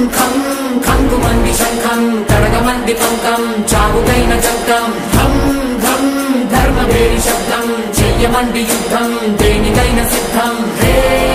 ఖం ఖంగుమంది శంఖం కడగమంది పంకం చావుకైన చంకం ధం ధం ధర్మవేరి శబ్దం చెయ్యమంది యుద్ధం దేనికైన సిద్ధం హే